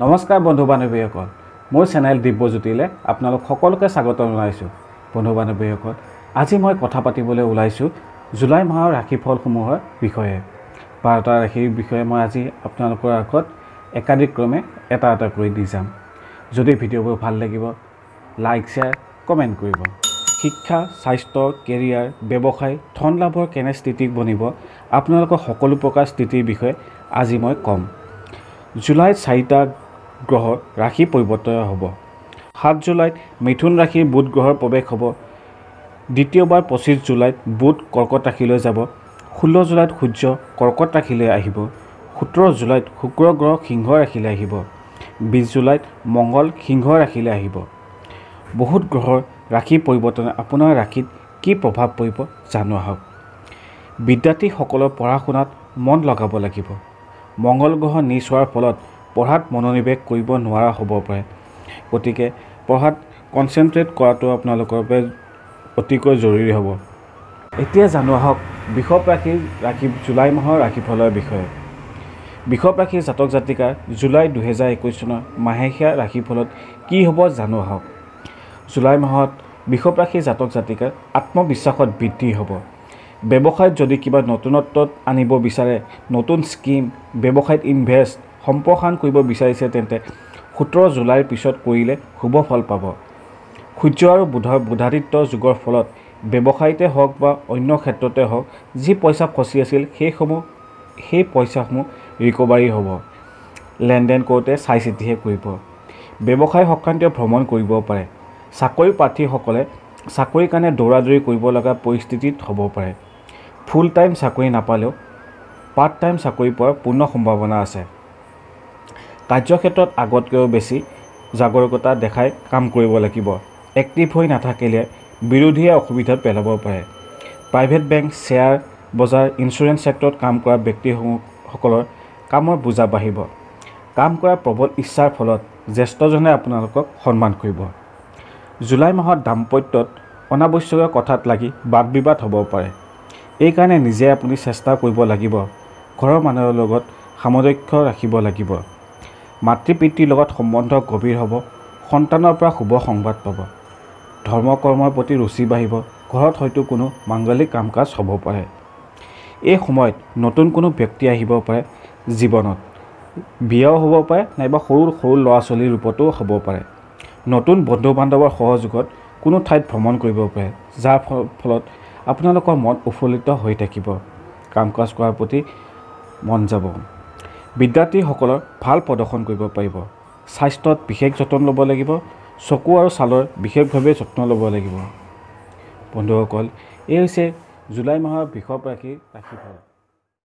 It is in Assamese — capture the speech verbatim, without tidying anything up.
নমস্কাৰ বন্ধু বান্ধৱীসকল, মোৰ চেনেল দিব্যজ্যোতিলে আপোনালোক সকলোকে স্বাগত জনাইছোঁ। বন্ধু বান্ধৱীসকল, আজি মই কথা পাতিবলৈ ওলাইছোঁ জুলাই মাহৰ ৰাশিফলসমূহৰ বিষয়ে। বাৰটা ৰাশিৰ বিষয়ে মই আজি আপোনালোকৰ আগত একাদিক্ৰমে এটা এটা কৰি দি যাম। যদি ভিডিঅ'বোৰ ভাল লাগিব লাইক শ্বেয়াৰ কমেণ্ট কৰিব। শিক্ষা, স্বাস্থ্য, কেৰিয়াৰ, ব্যৱসায়, ধন লাভৰ কেনে স্থিতি বনিব, আপোনালোকৰ সকলো প্ৰকাৰ স্থিতিৰ বিষয়ে আজি মই ক'ম। জুলাইত চাৰিটা গ্ৰহৰ ৰাশি পৰিৱৰ্তন হ'ব। সাত জুলাইত মিথুন ৰাশিৰ বুধ গ্ৰহৰ প্ৰৱেশ হ'ব। দ্বিতীয়বাৰ পঁচিছ জুলাইত বুধ কৰ্কট ৰাশিলৈ যাব। ষোল্ল জুলাইত সূৰ্য কৰ্কট ৰাশিলৈ আহিব। সোতৰ জুলাইত শুক্ৰ গ্ৰহ সিংহ ৰাশিলৈ আহিব। বিছ জুলাইত মংগল সিংহ ৰাশিলৈ আহিব। বহুত গ্ৰহৰ ৰাশি পৰিৱৰ্তনে আপোনাৰ ৰাশিত কি প্ৰভাৱ পৰিব জানো আহক। বিদ্যাৰ্থীসকলৰ পঢ়া শুনাত মন লগাব লাগিব। মংগল গ্ৰহ নিজ হোৱাৰ ফলত পঢ়াত মনোনিৱেশ কৰিব নোৱাৰা হ'ব পাৰে, গতিকে পঢ়াত কনচেনট্ৰেট কৰাটো আপোনালোকৰ বাবে অতিকৈ জৰুৰী হ'ব। এতিয়া জানো আহক বৃষভ ৰাশিৰ ৰাশি জুলাই মাহৰ ৰাশিফলৰ বিষয়ে। বৃষভ ৰাশিৰ জাতক জাতিকাৰ জুলাই দুহেজাৰ একৈছ চনৰ মাহেকীয়া ৰাশিফলত কি হ'ব জানো আহক। জুলাই মাহত বৃষভ ৰাশিৰ জাতক জাতিকাৰ আত্মবিশ্বাসত বৃদ্ধি হ'ব। ব্যৱসায়ত যদি কিবা নতুনত্বত আনিব বিচাৰে, নতুন স্কিম, ব্যৱসায়ত ইনভেষ্ট সম্প্ৰসাৰণ কৰিব বিচাৰিছে তেন্তে সোতৰ জুলাইৰ পিছত কৰিলে শুভ ফল পাব। সূৰ্য আৰু বুধৰ বুধাদিত্য যুগৰ ফলত ব্যৱসায়তে হওক বা অন্য ক্ষেত্ৰতে হওক যি পইচা ফচি আছিল সেইসমূহ সেই পইচাসমূহ ৰিকভাৰী হ'ব। লেনদেন কৰোঁতে চাই চিতিহে কৰিব। ব্যৱসায় সংক্ৰান্তীয় ভ্ৰমণ কৰিব পাৰে। চাকৰি প্ৰাৰ্থীসকলে চাকৰিৰ কাৰণে দৌৰা দৌৰি কৰিব লগা পৰিস্থিতিত হ'ব পাৰে। ফুল টাইম চাকৰি নাপালেও পাৰ্ট টাইম চাকৰি পোৱাৰ পূৰ্ণ সম্ভাৱনা আছে। কাৰ্যক্ষেত্ৰত আগতকৈও বেছি জাগৰূকতা দেখাই কাম কৰিব লাগিব। এক্টিভ হৈ নাথাকিলে বিৰোধীয়ে অসুবিধাত পেলাব পাৰে। প্ৰাইভেট বেংক, শ্বেয়াৰ বজাৰ, ইঞ্চুৰেঞ্চ ছেক্টৰত কাম কৰা ব্যক্তিসকলৰ কামৰ বোজা বাঢ়িব। কাম কৰাৰ প্ৰবল ইচ্ছাৰ ফলত জ্যেষ্ঠজনে আপোনালোকক সন্মান কৰিব। জুলাই মাহত দাম্পত্যত অনাৱশ্যকীয় কথাত লাগি বাদ বিবাদ হ'ব পাৰে। এইকাৰণে নিজে আপুনি চেষ্টা কৰিব লাগিব। ঘৰৰ মানুহৰ লগত সামঞ্জস্য ৰাখিব লাগিব। মাতৃ পিতৃৰ লগত সম্বন্ধ গভীৰ হ'ব। সন্তানৰ পৰা শুভ সংবাদ পাব। ধৰ্ম কৰ্মৰ প্ৰতি ৰুচি বাঢ়িব। ঘৰত হয়তো কোনো মাংগলিক কাম কাজ হ'ব পাৰে। এই সময়ত নতুন কোনো ব্যক্তি আহিব পাৰে জীৱনত। বিয়াও হ'ব পাৰে, নাইবা সৰু সৰু ল'ৰা ছোৱালীৰ ৰূপতো হ'ব পাৰে। নতুন বন্ধু বান্ধৱৰ সহযোগত কোনো ঠাইত ভ্ৰমণ কৰিব পাৰে, যাৰ ফলত আপোনালোকৰ মন উৎফুল্লিত হৈ থাকিব। কাম কাজ কৰাৰ প্ৰতি মন যাব। বিদ্যাৰ্থীসকলৰ ভাল প্ৰদৰ্শন কৰিব পাৰিব। স্বাস্থ্যত বিশেষ যতন ল'ব লাগিব। চকু আৰু ছালৰ বিশেষভাৱে যত্ন ল'ব লাগিব। বন্ধুসকল, এই হৈছে জুলাই মাহৰ বৃষভ ৰাশিৰ ৰাশিফল।